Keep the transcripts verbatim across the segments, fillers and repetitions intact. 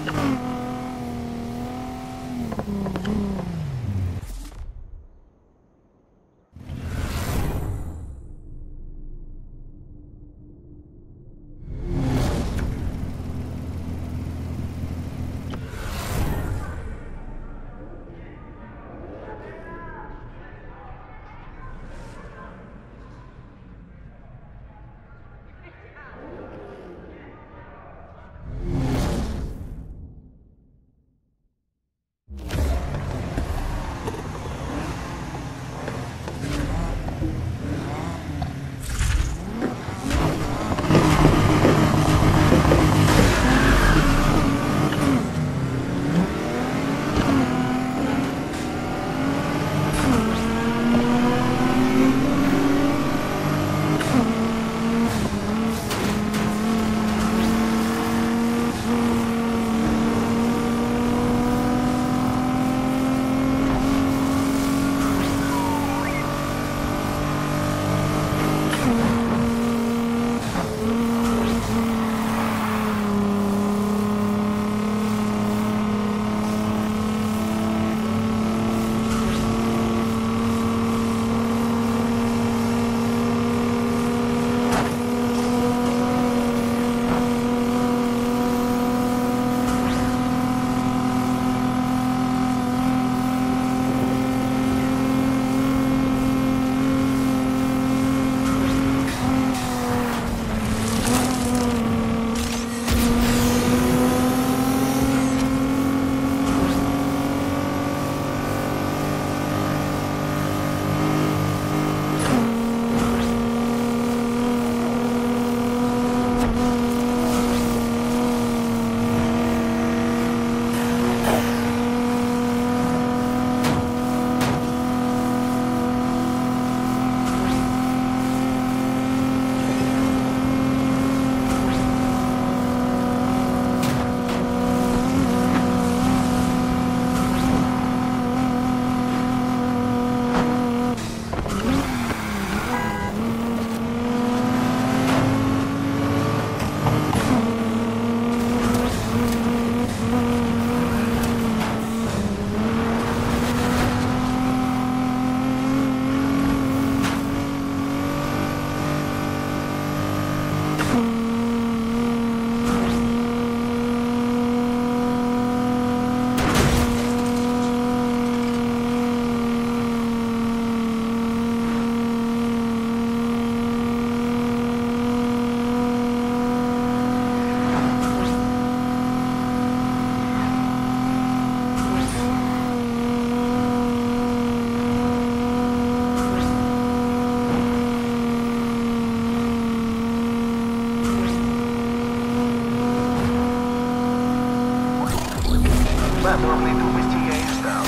Подобной тупости я и ждал.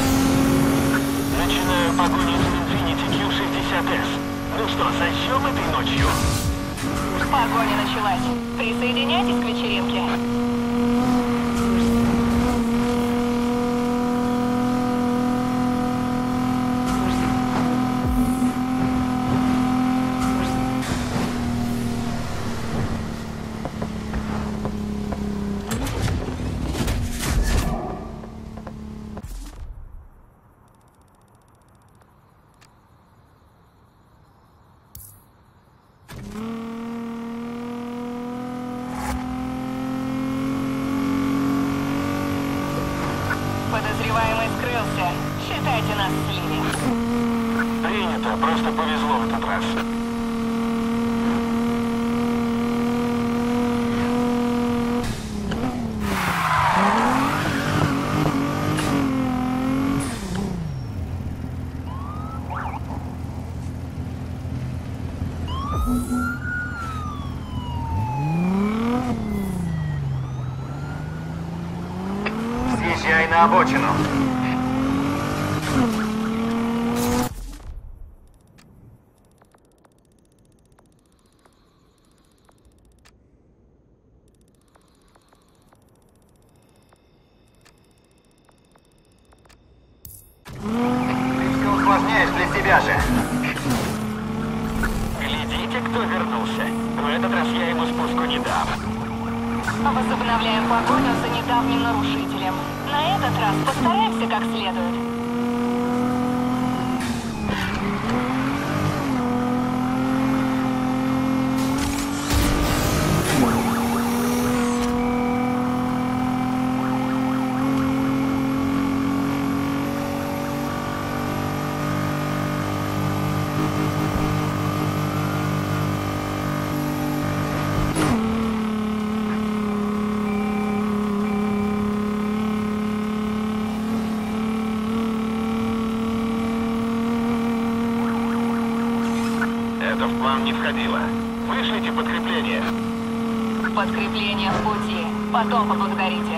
Начинаю погоню с Infiniti Q шестьдесят эс. Ну что, зачем этой ночью? Погоня началась. Присоединяйтесь к вечеринке. Подозреваемый скрылся. Считайте нас слили. Принято, просто повезло в этот раз. Съезжай на обочину. Ты усложняешь для себя же. Глядите, кто вернулся. В этот раз я ему спуску не дам. Возобновляем погоню за недавним нарушителем. На этот раз постараемся как следует. Это в план не входило. Вышлите подкрепление. Подкрепление в пути. Потом поблагодарите.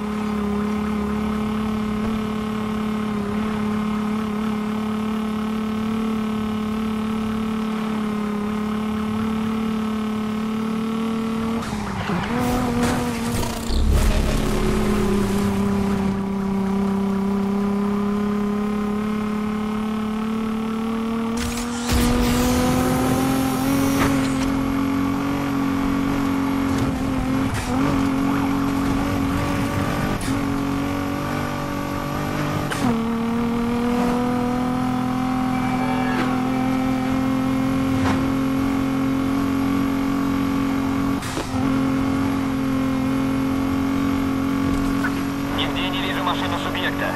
Машину субъекта.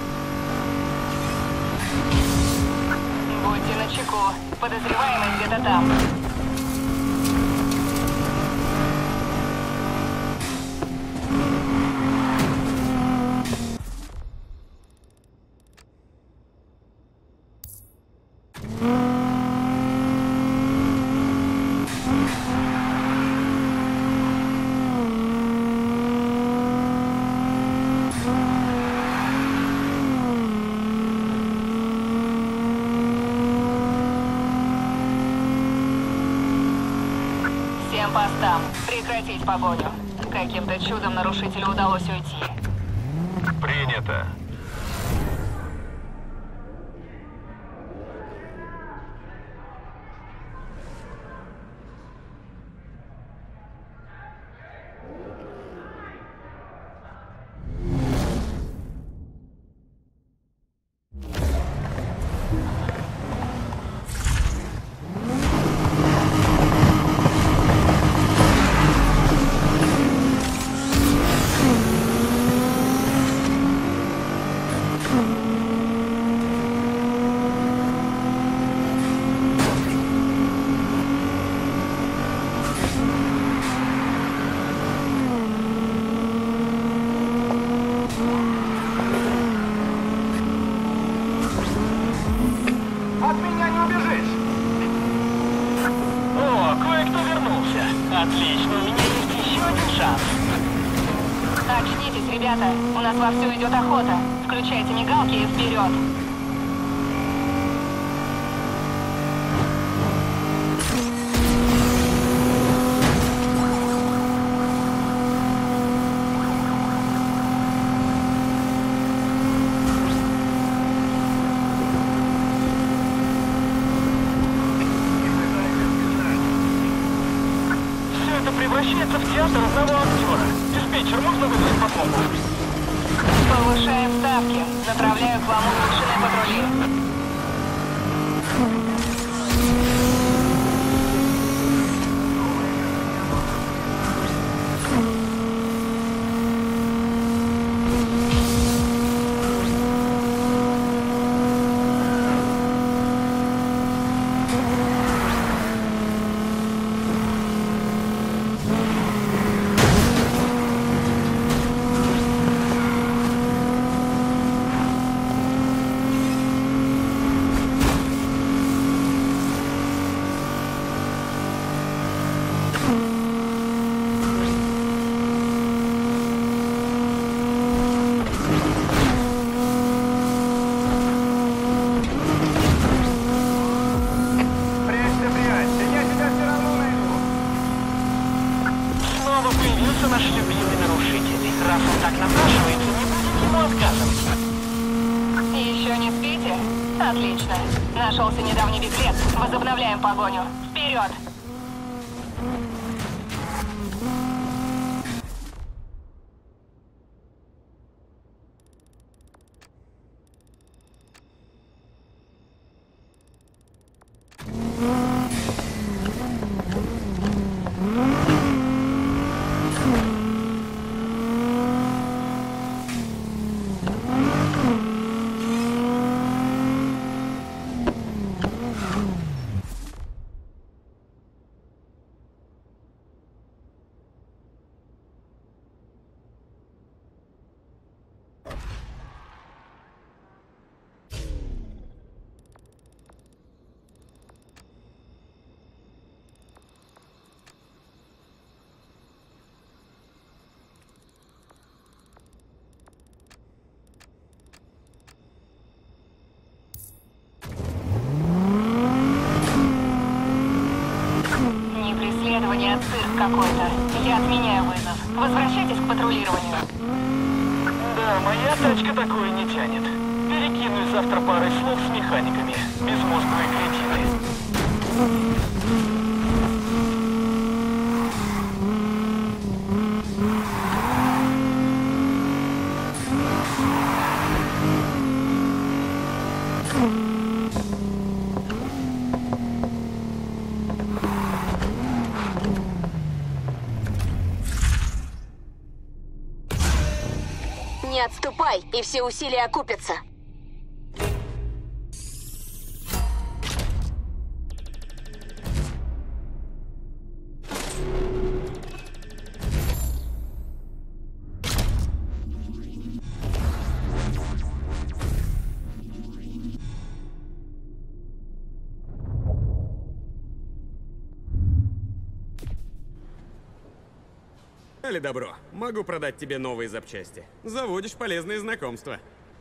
Будьте начеку. Подозреваемый где-то там. Всем постам. Прекратить погоню. Каким-то чудом нарушителю удалось уйти. Принято. От меня не убежишь! О, кое-кто вернулся. Отлично, у меня есть еще один шанс. Очнитесь, ребята. У нас вовсю идет охота. Включайте мигалки и вперед. Превращается в театр одного актера. Диспетчер, можно вызвать подмогу? Повышаем ставки. Направляю к вам улучшенные патрули. Появился наш любимый нарушитель. Раз он так напрашивается, не будет ему отказывать. Еще не спите? Отлично. Нашелся недавний беглец. Возобновляем погоню. Вперед! какой-то. Я отменяю вызов. Возвращайтесь к патрулированию. Да, моя тачка такое не тянет. Перекинусь завтра парой слов с механиками. Безмозглые кретины. Не отступай, и все усилия окупятся. Али добро. Могу продать тебе новые запчасти. Заводишь полезные знакомства.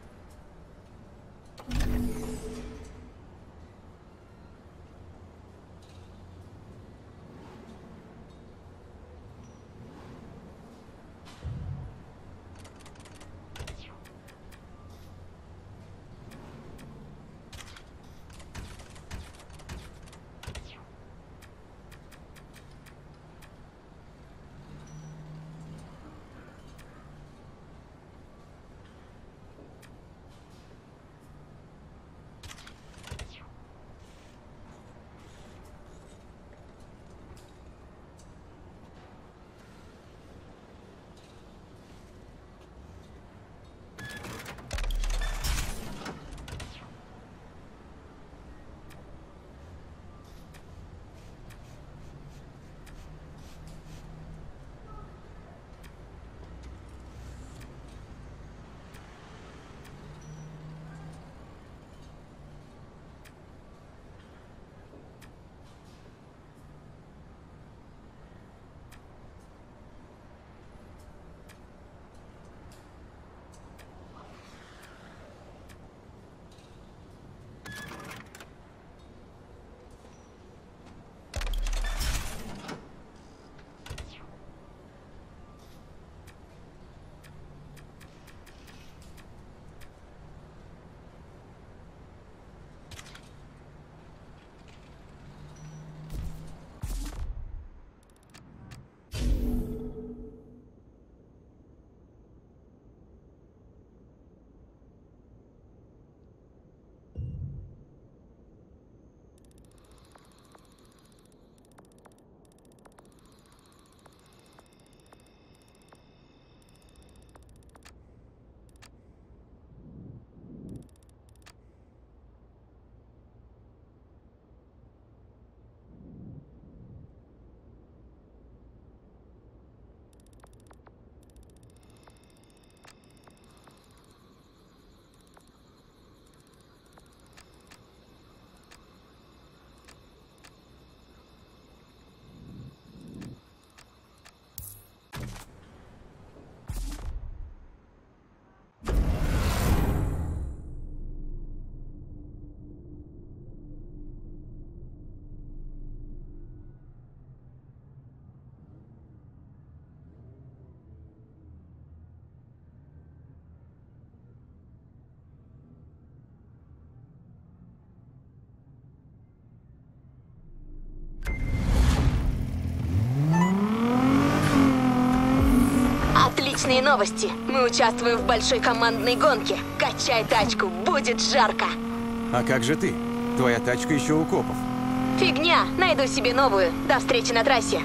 Отличные новости. Мы участвуем в большой командной гонке. Качай тачку, будет жарко. А как же ты? Твоя тачка еще у копов. Фигня, найду себе новую. До встречи на трассе.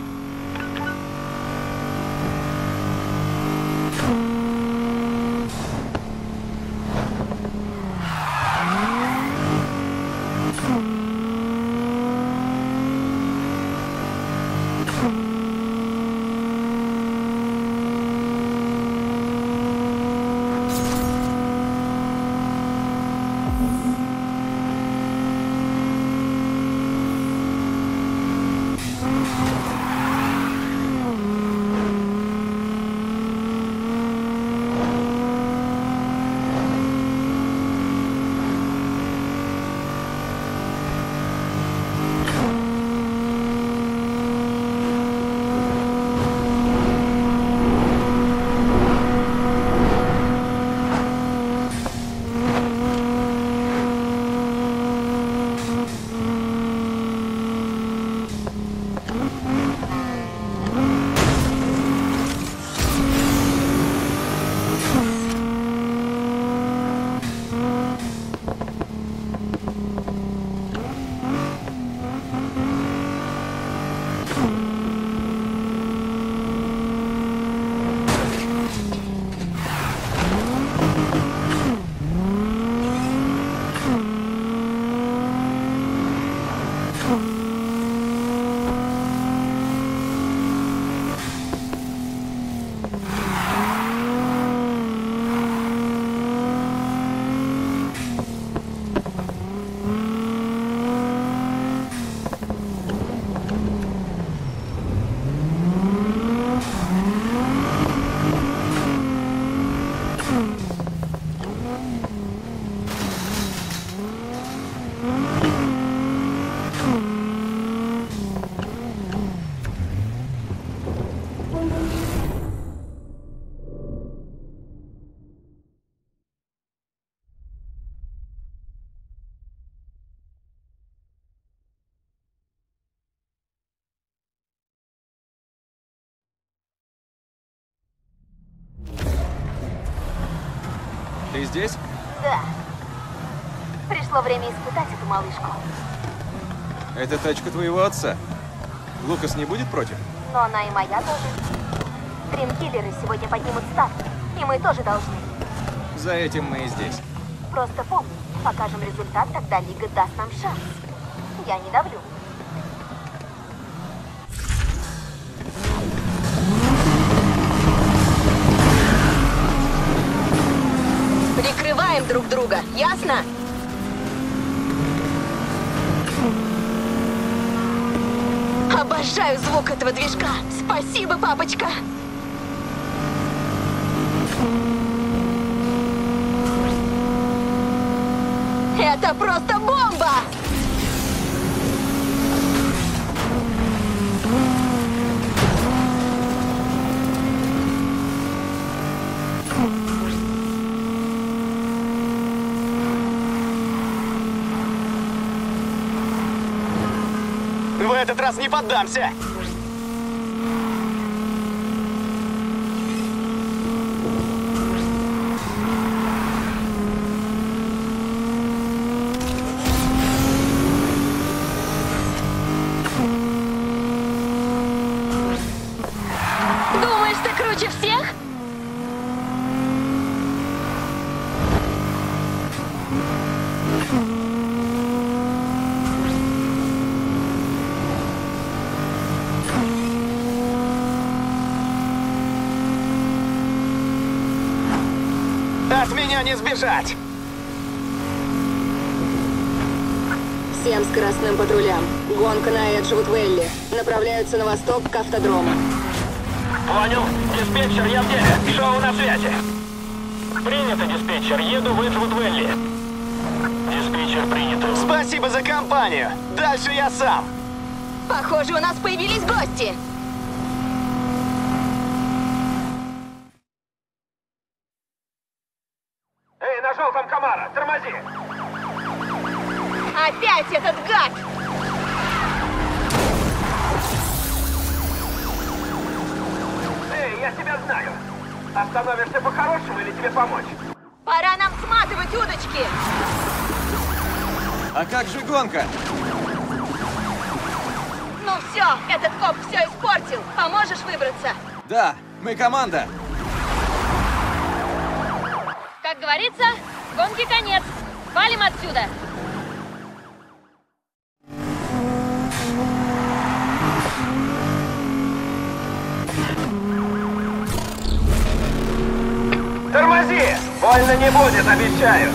Ты здесь? Да. Пришло время испытать эту малышку. Это тачка твоего отца. Лукас не будет против? Но она и моя тоже. Дримкиллеры сегодня поднимут ставки, и мы тоже должны. За этим мы и здесь. Просто помни, покажем результат, тогда Лига даст нам шанс. Я не давлю. Прикрываем друг друга, ясно? Обожаю звук этого движка. Спасибо, папочка. Это просто бомба! В этот раз не поддамся! Думаешь, ты круче всех? От меня не сбежать! Всем скоростным патрулям. Гонка на Эджвуд-Вэлли. Направляются на восток к автодрому. Понял. Диспетчер, я в деле. Шоу на связи. Принято, диспетчер. Еду в Эджвуд-Вэлли. Диспетчер, принято. Спасибо за компанию! Дальше я сам! Похоже, у нас появились гости. Эй, на желтом Камара, тормози! Опять этот гад! Эй, я тебя знаю! Остановишься по-хорошему или тебе помочь? Пора нам сматывать удочки. А как же гонка? Ну все, этот коп все испортил. Поможешь выбраться? Да, мы команда. Как говорится, гонки конец. Валим отсюда. Тормози! Больно не будет, обещаю!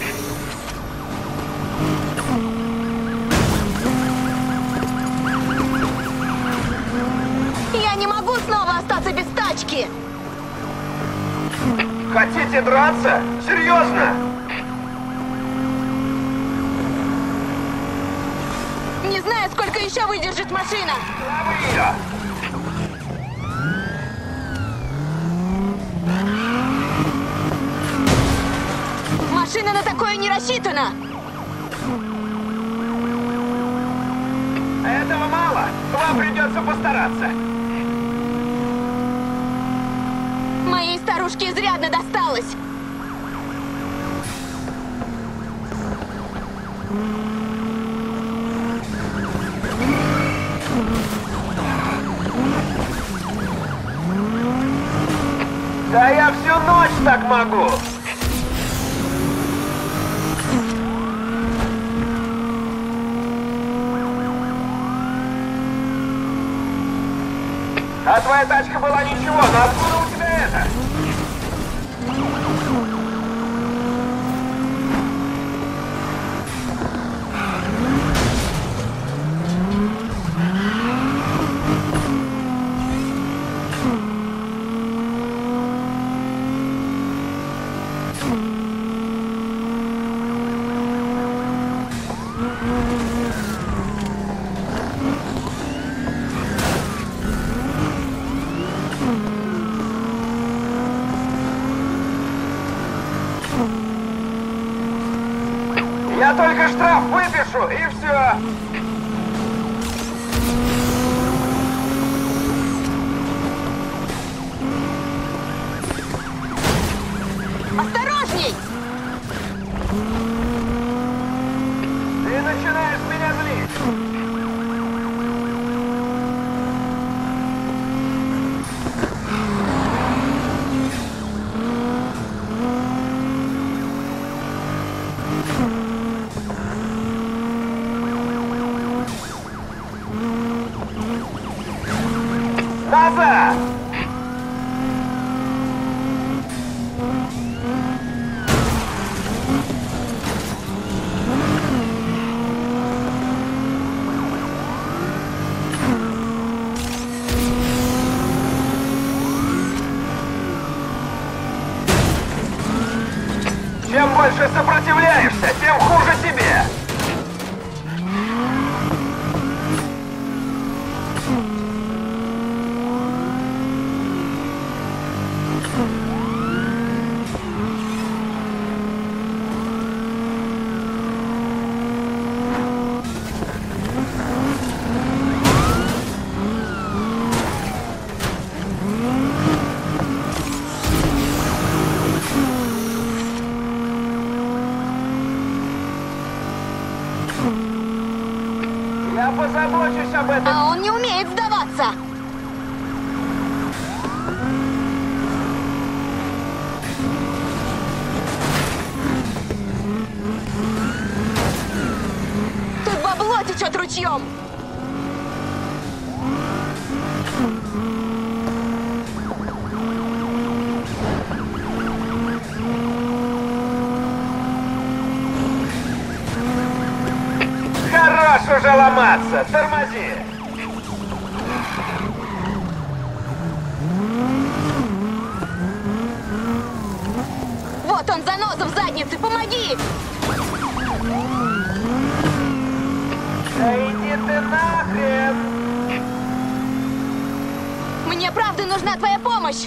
Я не могу снова остаться без тачки. Хотите драться? Серьезно? Не знаю, сколько еще выдержит машина. Лови ее! Машина на такое не рассчитана. Этого мало. Вам придется постараться. Моей старушке изрядно досталось. Да я всю ночь так могу. А твоя тачка была ничего, но откуда у тебя Я только штраф выпишу, и все. Осторожней! Ты начинаешь меня злить. Назад! Чем больше сопротивляешься, тем хуже тебе. Я позабочусь об этом. А он не умеет сдаваться! Тут бабло течет ручьем! Хорош уже ломаться, тормози. Вот он, заноза в заднице, помоги! Да иди ты нахрен. Мне правда нужна твоя помощь!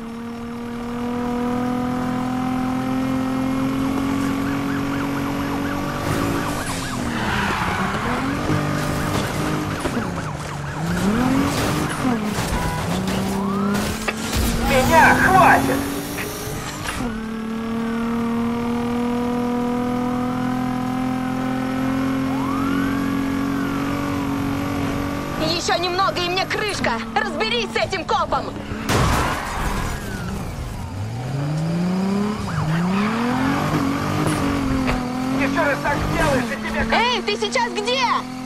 Меня хватит. Еще немного, и мне крышка! Разберись с этим копом! Еще раз так сделаешь, и тебе... Эй, ты сейчас где?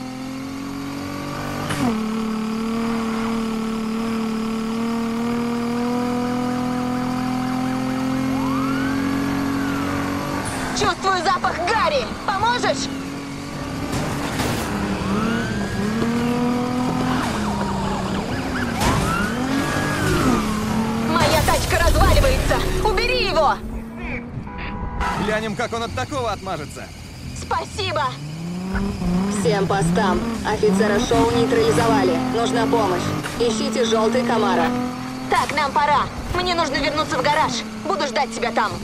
Чувствую запах гари. Поможешь? Моя тачка разваливается. Убери его. Глянем, как он от такого отмажется. Спасибо. Всем постам. Офицера шоу нейтрализовали. Нужна помощь. Ищите желтый Камаро. Так, нам пора. Мне нужно вернуться в гараж. Буду ждать тебя там.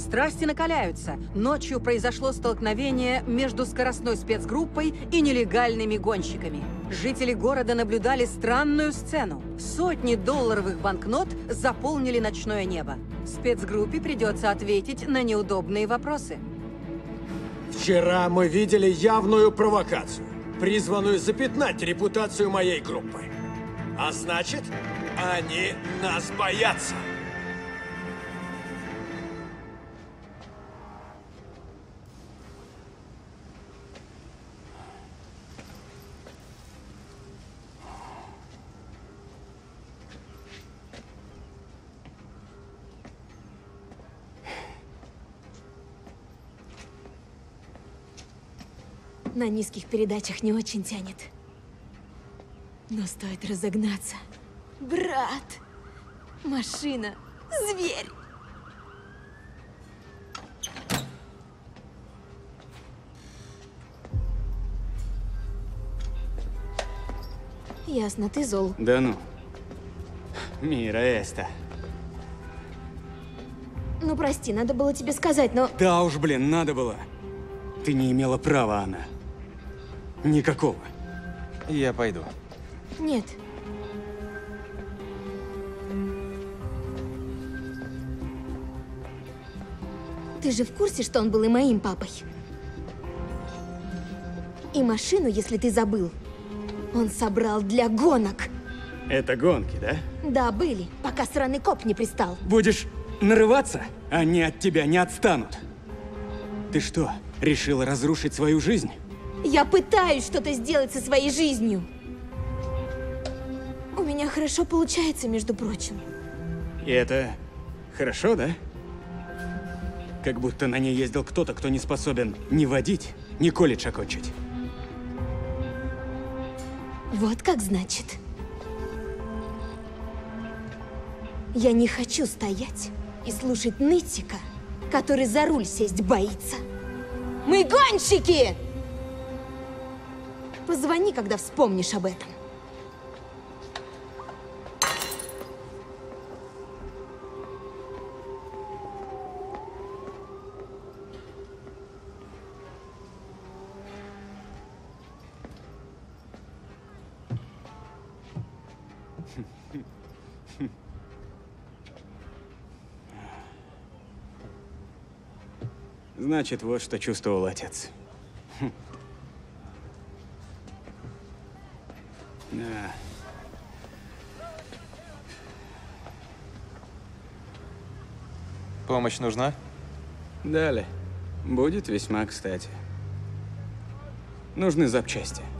Страсти накаляются. Ночью произошло столкновение между скоростной спецгруппой и нелегальными гонщиками. Жители города наблюдали странную сцену. Сотни долларовых банкнот заполнили ночное небо. Спецгруппе придется ответить на неудобные вопросы. Вчера мы видели явную провокацию, призванную запятнать репутацию моей группы. А значит, они нас боятся. На низких передачах не очень тянет. Но стоит разогнаться. Брат! Машина! Зверь! Ясно, ты зол. Да ну. Мира эста. Ну, прости, надо было тебе сказать, но... Да уж, блин, надо было. Ты не имела права, Анна. Никакого. Я пойду. Нет. Ты же в курсе, что он был и моим папой? И машину, если ты забыл, он собрал для гонок. Это гонки, да? Да, были, пока сраный коп не пристал. Будешь нарываться, они от тебя не отстанут. Ты что, решила разрушить свою жизнь? Я пытаюсь что-то сделать со своей жизнью. У меня хорошо получается, между прочим. И это хорошо, да? Как будто на ней ездил кто-то, кто не способен ни водить, ни колледж окончить. Вот как значит. Я не хочу стоять и слушать нытика, который за руль сесть боится. Мы гонщики! Позвони, когда вспомнишь об этом. Значит, вот что чувствовал отец. Да. Помощь нужна? Далее. Будет весьма кстати. Нужны запчасти.